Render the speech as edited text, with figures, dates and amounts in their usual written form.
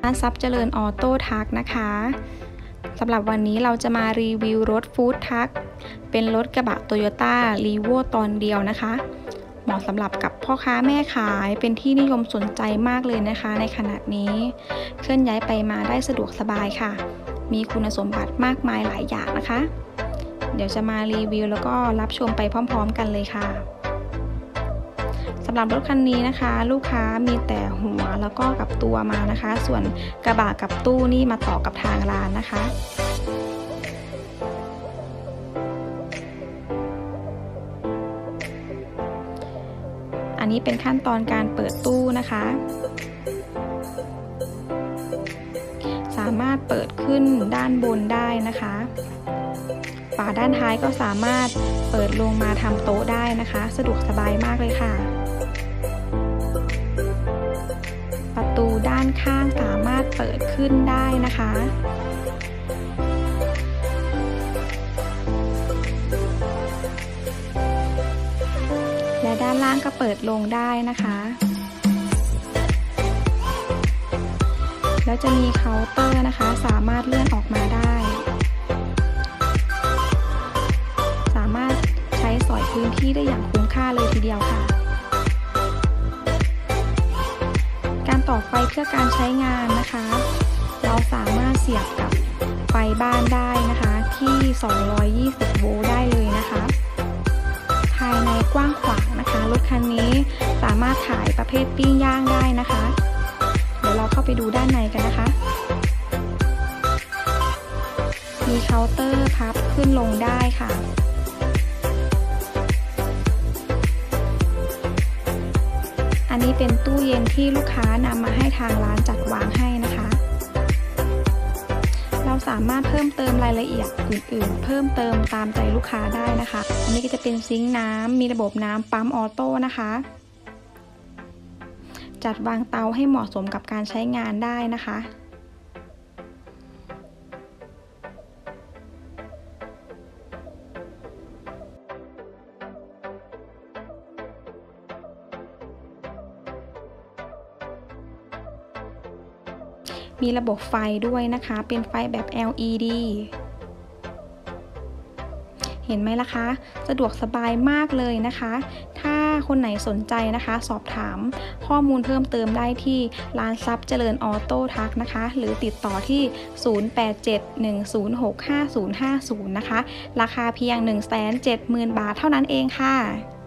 ร้านทรัพย์เจริญออโต้ทักนะคะสำหรับวันนี้เราจะมารีวิวรถฟู้ดทักเป็นรถกระบะโตโยต้ารีโวตอนเดียวนะคะเหมาะสำหรับกับพ่อค้าแม่ขายเป็นที่นิยมสนใจมากเลยนะคะในขณะนี้เคลื่อนย้ายไปมาได้สะดวกสบายค่ะมีคุณสมบัติมากมายหลายอย่างนะคะเดี๋ยวจะมารีวิวแล้วก็รับชมไปพร้อมๆกันเลยค่ะสำหรับรถคันนี้นะคะลูกค้ามีแต่หัวแล้วก็กับตัวมานะคะส่วนกระบะกับตู้นี่มาต่อกับทางร้านนะคะอันนี้เป็นขั้นตอนการเปิดตู้นะคะสามารถเปิดขึ้นด้านบนได้นะคะฝาด้านท้ายก็สามารถเปิดลงมาทำโต๊ะได้นะคะสะดวกสบายมากเลยค่ะประตูด้านข้างสามารถเปิดขึ้นได้นะคะและด้านล่างก็เปิดลงได้นะคะแล้วจะมีเคาน์เตอร์นะคะสามารถเลื่อนออกมาได้สามารถใช้สอยพื้นที่ได้อย่างคุ้มค่าเลยทีเดียวค่ะการต่อไฟเพื่อการใช้งานนะคะเราสามารถเสียบกับไฟบ้านได้นะคะที่220โวลต์ได้เลยนะคะภายในกว้างขวางนะคะรถคันนี้สามารถขายประเภทปิ้งย่างได้นะคะเดี๋ยวเราเข้าไปดูด้านในกันนะคะมีเคาน์เตอร์พับขึ้นลงได้ค่ะอันนี้เป็นตู้เย็นที่ลูกค้านำมาให้ทางร้านจัดวางให้นะคะเราสามารถเพิ่มเติมรายละเอียดอื่นๆเพิ่มเติมตามใจลูกค้าได้นะคะอันนี้ก็จะเป็นซิงค์น้ำมีระบบน้ำปั๊มออโต้นะคะจัดวางเตาให้เหมาะสมกับการใช้งานได้นะคะมีระบบไฟด้วยนะคะเป็นไฟแบบ LED เห็นไหมล่ะคะสะดวกสบายมากเลยนะคะถ้าคนไหนสนใจนะคะสอบถามข้อมูลเพิ่มเติมได้ที่ร้านทรัพย์เจริญออโต้ทักนะคะหรือติดต่อที่0871065050นะคะราคาเพียง 170,000 บาทเท่านั้นเองค่ะ